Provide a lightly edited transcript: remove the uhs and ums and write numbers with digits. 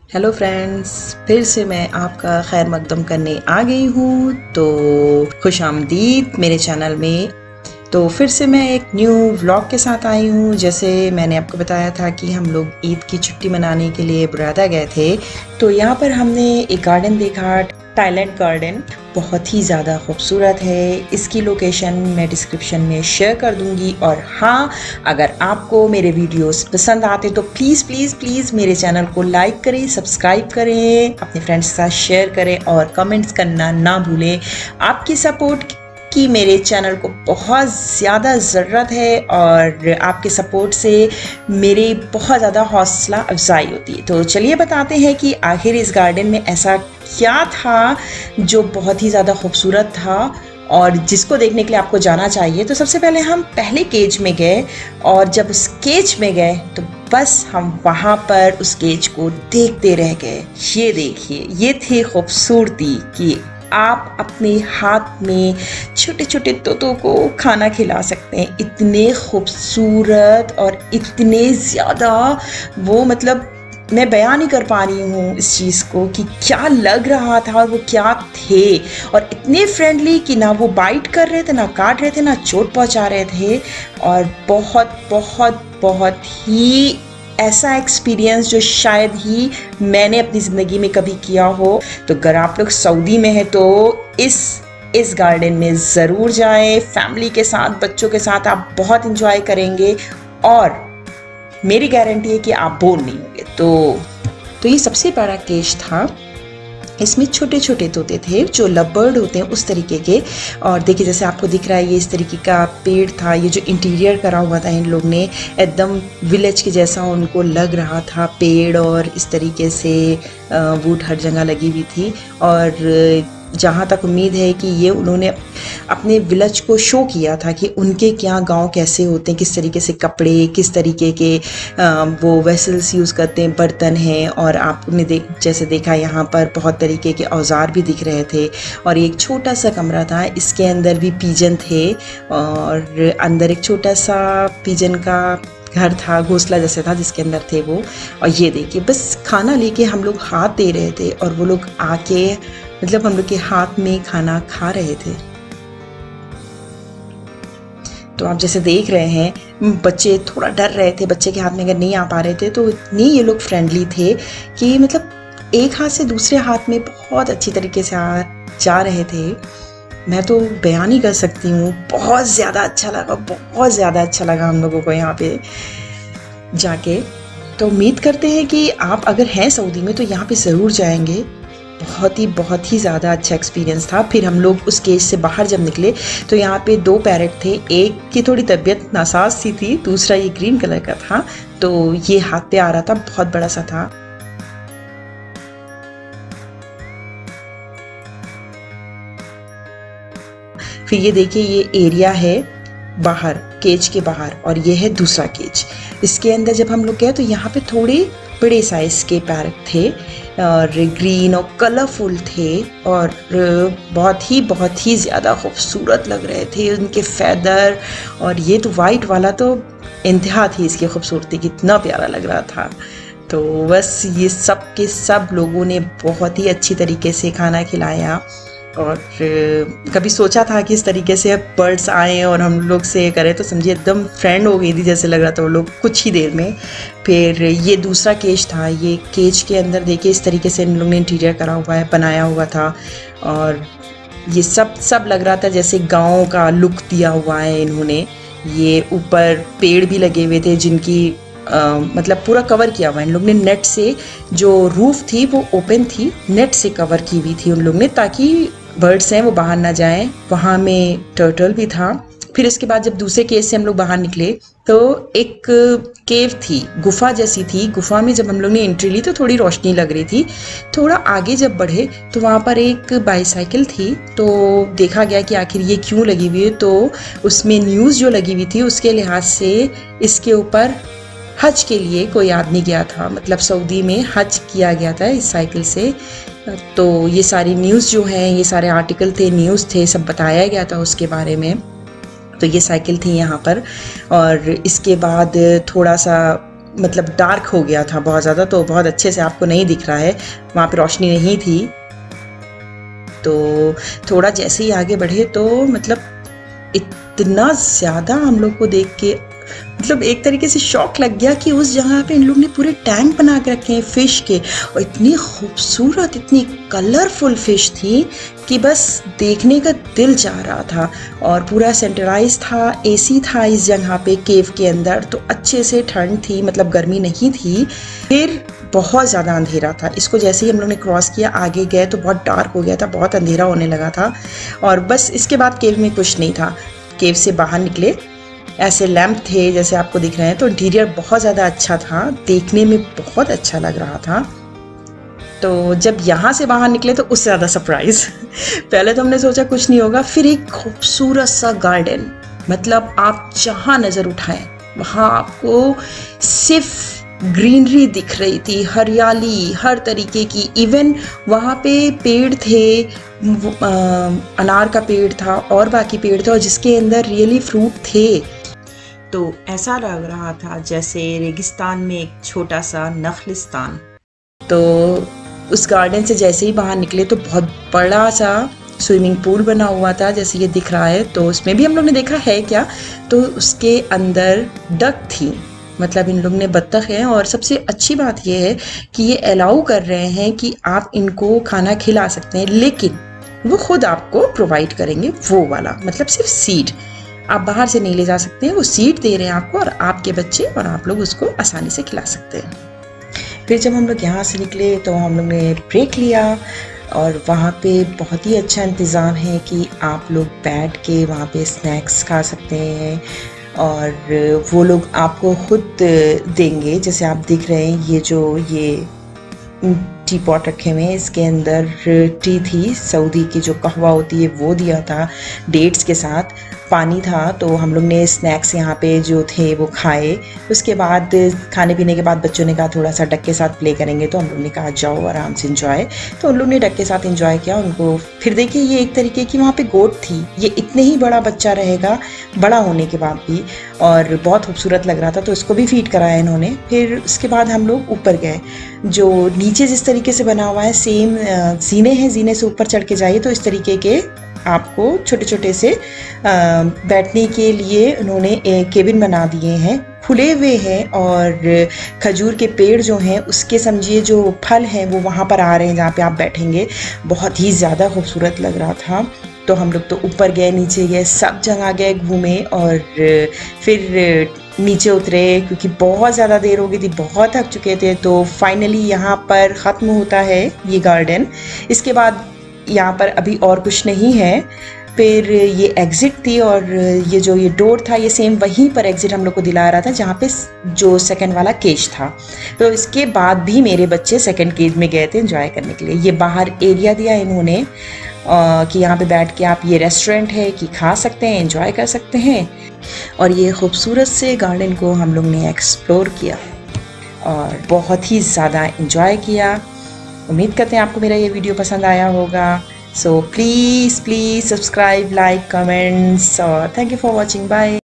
Hello friends, फिर से मैं आपका खैर मकदम करने आ गई हूँ। तो खुश आमदीद मेरे चैनल में। तो फिर से मैं एक न्यू व्लॉग के साथ आई हूँ। जैसे मैंने आपको बताया था कि हम लोग ईद की छुट्टी मनाने के लिए बुरादा गए थे, तो यहाँ पर हमने एक गार्डन देखा, टाइलैंड गार्डन। बहुत ही ज़्यादा खूबसूरत है। इसकी लोकेशन मैं डिस्क्रिप्शन में शेयर कर दूंगी। और हाँ, अगर आपको मेरे वीडियोस पसंद आते तो प्लीज़ प्लीज़ प्लीज़ मेरे चैनल को लाइक करें, सब्सक्राइब करें, अपने फ्रेंड्स के साथ शेयर करें और कमेंट्स करना ना भूलें। आपकी सपोर्ट की मेरे चैनल को बहुत ज़्यादा ज़रूरत है और आपके सपोर्ट से मेरी बहुत ज़्यादा हौसला अफजाई होती है। तो चलिए बताते हैं कि आखिर इस गार्डन में ऐसा क्या था जो बहुत ही ज़्यादा खूबसूरत था और जिसको देखने के लिए आपको जाना चाहिए। तो सबसे पहले हम पहले केज में गए और जब उस केज में गए तो बस हम वहाँ पर उस केज को देखते रह गए। ये देखिए, ये थी खूबसूरती कि आप अपने हाथ में छोटे छोटे तोतों को खाना खिला सकते हैं। इतने खूबसूरत और इतने ज़्यादा वो, मतलब मैं बयान नहीं कर पा रही हूँ इस चीज़ को कि क्या लग रहा था और वो क्या थे। और इतने फ्रेंडली कि ना वो बाइट कर रहे थे, ना काट रहे थे, ना चोट पहुँचा रहे थे। और बहुत बहुत बहुत ही ऐसा एक्सपीरियंस जो शायद ही मैंने अपनी ज़िंदगी में कभी किया हो। तो अगर आप लोग सऊदी में हैं तो इस गार्डन में ज़रूर जाएं। फैमिली के साथ, बच्चों के साथ आप बहुत इंजॉय करेंगे और मेरी गारंटी है कि आप बोर नहीं होंगे। तो ये सबसे बड़ा केज था। इसमें छोटे छोटे तोते थे जो लवबर्ड होते हैं उस तरीके के। और देखिए, जैसे आपको दिख रहा है, ये इस तरीके का पेड़ था। ये जो इंटीरियर करा हुआ था इन लोग ने, एकदम विलेज के जैसा उनको लग रहा था पेड़। और इस तरीके से वुड हर जगह लगी हुई थी। और जहाँ तक उम्मीद है कि ये उन्होंने अपने विलेज को शो किया था कि उनके क्या गांव कैसे होते हैं, किस तरीके से कपड़े, किस तरीके के वो वेसल्स यूज़ करते हैं, बर्तन हैं। और आपने जैसे देखा, यहाँ पर बहुत तरीके के औजार भी दिख रहे थे। और एक छोटा सा कमरा था, इसके अंदर भी पीजन थे और अंदर एक छोटा सा पीजन का घर था, घोंसला जैसे था जिसके अंदर थे वो। और ये देखिए, बस खाना लेके हम लोग हाथ दे रहे थे और वो लोग आके, मतलब हम लोग के हाथ में खाना खा रहे थे। तो आप जैसे देख रहे हैं, बच्चे थोड़ा डर रहे थे। बच्चे के हाथ में अगर नहीं आ पा रहे थे तो इतने ये लोग फ्रेंडली थे कि मतलब एक हाथ से दूसरे हाथ में बहुत अच्छी तरीके से जा रहे थे। मैं तो बयान ही कर सकती हूँ, बहुत ज़्यादा अच्छा लगा, बहुत ज़्यादा अच्छा लगा हम लोगों को यहाँ पे जाके। तो उम्मीद करते हैं कि आप अगर हैं सऊदी में तो यहाँ पे ज़रूर जाएंगे। बहुत ही ज़्यादा अच्छा एक्सपीरियंस था। फिर हम लोग उस केज से बाहर जब निकले तो यहाँ पे 2 पैरट थे। एक की थोड़ी तबीयत नासाज सी थी, दूसरा ये ग्रीन कलर का था। तो ये हाथ पे आ रहा था, बहुत बड़ा सा था। फिर ये देखिए, ये एरिया है बाहर, केज के बाहर, और ये है दूसरा केज। इसके अंदर जब हम लोग गए तो यहाँ पे थोड़े बड़े साइज़ के पैरट थे और ग्रीन और कलरफुल थे और बहुत ही ज़्यादा खूबसूरत लग रहे थे उनके फैदर। और ये तो वाइट वाला तो इंतहा थी इसकी खूबसूरती, कितना प्यारा लग रहा था। तो बस ये सब के सब लोगों ने बहुत ही अच्छी तरीके से खाना खिलाया। और कभी सोचा था कि इस तरीके से बर्ड्स आए और हम लोग से करें, तो समझिए एकदम फ्रेंड हो गई थी जैसे लग रहा था वो लोग कुछ ही देर में। फिर ये दूसरा केज था। ये केज के अंदर देखिए इस तरीके से इन लोगों ने इंटीरियर करा हुआ है, बनाया हुआ था। और ये सब लग रहा था जैसे गाँव का लुक दिया हुआ है इन्होंने। ये ऊपर पेड़ भी लगे हुए थे जिनकी मतलब पूरा कवर किया हुआ है इन लोग ने नेट से। जो रूफ थी वो ओपन थी, नेट से कवर की हुई थी उन लोग ने, ताकि बर्ड्स हैं वो बाहर ना जाएं। वहाँ में टर्टल भी था। फिर इसके बाद जब दूसरे केज से हम लोग बाहर निकले तो एक केव थी, गुफा जैसी थी। गुफा में जब हम लोग ने एंट्री ली तो थोड़ी रोशनी लग रही थी। थोड़ा आगे जब बढ़े तो वहाँ पर एक बाईसाइकिल थी। तो देखा गया कि आखिर ये क्यों लगी हुई है। तो उसमें न्यूज़ जो लगी हुई थी उसके लिहाज से इसके ऊपर हज के लिए कोई आदमी गया था, मतलब सऊदी में हज किया गया था इस साइकिल से। तो ये सारी न्यूज़ जो है, ये सारे आर्टिकल थे, न्यूज़ थे, सब बताया गया था उसके बारे में। तो ये साइकिल थी यहाँ पर। और इसके बाद थोड़ा सा मतलब डार्क हो गया था बहुत ज़्यादा, तो बहुत अच्छे से आपको नहीं दिख रहा है, वहाँ पे रोशनी नहीं थी। तो थोड़ा जैसे ही आगे बढ़े तो मतलब इतना ज़्यादा हम लोग को देख के मतलब एक तरीके से शौक लग गया कि उस जगह पे इन लोग ने पूरे टैंक बना के रखे हैं फ़िश के, और इतनी खूबसूरत इतनी कलरफुल फ़िश थी कि बस देखने का दिल चाह रहा था। और पूरा सेंटराइज था, एसी था इस जगह पे केव के अंदर, तो अच्छे से ठंड थी, मतलब गर्मी नहीं थी। फिर बहुत ज़्यादा अंधेरा था, इसको जैसे ही हम लोग ने क्रॉस किया आगे गए तो बहुत डार्क हो गया था, बहुत अंधेरा होने लगा था। और बस इसके बाद केव में कुछ नहीं था। केव से बाहर निकले, ऐसे लैंप थे जैसे आपको दिख रहे हैं, तो इंटीरियर बहुत ज़्यादा अच्छा था, देखने में बहुत अच्छा लग रहा था। तो जब यहाँ से बाहर निकले तो उससे ज़्यादा सरप्राइज़ पहले तो हमने सोचा कुछ नहीं होगा, फिर एक खूबसूरत सा गार्डन, मतलब आप जहाँ नज़र उठाएं वहाँ आपको सिर्फ ग्रीनरी दिख रही थी, हरियाली हर तरीके की। इवन वहाँ पे पेड़ थे, अनार का पेड़ था और बाकी पेड़ थे, और जिसके अंदर रियली फ्रूट थे। तो ऐसा लग रहा था जैसे रेगिस्तान में एक छोटा सा नखलिस्तान। तो उस गार्डन से जैसे ही बाहर निकले तो बहुत बड़ा सा स्विमिंग पूल बना हुआ था, जैसे ये दिख रहा है। तो उसमें भी हम लोग ने देखा है क्या, तो उसके अंदर डक थी, मतलब इन लोग ने बत्तख हैं। और सबसे अच्छी बात ये है कि ये अलाउ कर रहे हैं कि आप इनको खाना खिला सकते हैं, लेकिन वो खुद आपको प्रोवाइड करेंगे वो वाला, मतलब सिर्फ सीड, आप बाहर से नहीं ले जा सकते हैं, वो सीड दे रहे हैं आपको, और आपके बच्चे और आप लोग उसको आसानी से खिला सकते हैं। फिर जब हम लोग यहाँ से निकले तो हम लोग ने ब्रेक लिया, और वहाँ पे बहुत ही अच्छा इंतज़ाम है कि आप लोग बैठ के वहाँ पे स्नैक्स खा सकते हैं, और वो लोग आपको खुद देंगे। जैसे आप दिख रहे हैं ये टी पॉट रखे हुए हैं, इसके अंदर टी थी, सऊदी की जो कहवा होती है वो दिया था, डेट्स के साथ पानी था। तो हम लोग ने स्नैक्स यहाँ पे जो थे वो खाए। उसके बाद खाने पीने के बाद बच्चों ने कहा थोड़ा सा डक के साथ प्ले करेंगे, तो हम लोग ने कहा जाओ आराम से इंजॉय। तो उन लोग ने डक के साथ इंजॉय किया उनको। फिर देखिए ये एक तरीके की वहाँ पे गोट थी, ये इतने ही बड़ा बच्चा रहेगा बड़ा होने के बाद भी, और बहुत खूबसूरत लग रहा था, तो इसको भी फीड कराया इन्होंने। फिर उसके बाद हम लोग ऊपर गए, जो नीचे जिस तरीके से बना हुआ है सेम जीने हैं, जीने से ऊपर चढ़ के जाइए तो इस तरीके के आपको छोटे छोटे से बैठने के लिए उन्होंने केबिन बना दिए हैं, खुले हुए हैं। और खजूर के पेड़ जो हैं उसके समझिए जो फल हैं वो वहाँ पर आ रहे हैं जहाँ पे आप बैठेंगे। बहुत ही ज़्यादा खूबसूरत लग रहा था। तो हम लोग तो ऊपर गए, नीचे गए, सब जगह गए, घूमे, और फिर नीचे उतरे क्योंकि बहुत ज़्यादा देर हो गई थी, बहुत थक चुके थे। तो फाइनली यहाँ पर ख़त्म होता है ये गार्डन। इसके बाद यहाँ पर अभी और कुछ नहीं है। फिर ये एग्ज़िट थी, और ये डोर था ये सेम वहीं पर एग्ज़िट हम लोग को दिला रहा था जहाँ पे जो सेकंड वाला केज था। तो इसके बाद भी मेरे बच्चे सेकंड केज में गए थे एंजॉय करने के लिए। ये बाहर एरिया दिया इन्होंने कि यहाँ पे बैठ के आप, ये रेस्टोरेंट है कि खा सकते हैं, एंजॉय कर सकते हैं। और ये खूबसूरत से गार्डन को हम लोग ने एक्सप्लोर किया और बहुत ही ज़्यादा एंजॉय किया। उम्मीद करते हैं आपको मेरा ये वीडियो पसंद आया होगा। So please subscribe, like, comments, और thank you for watching. Bye.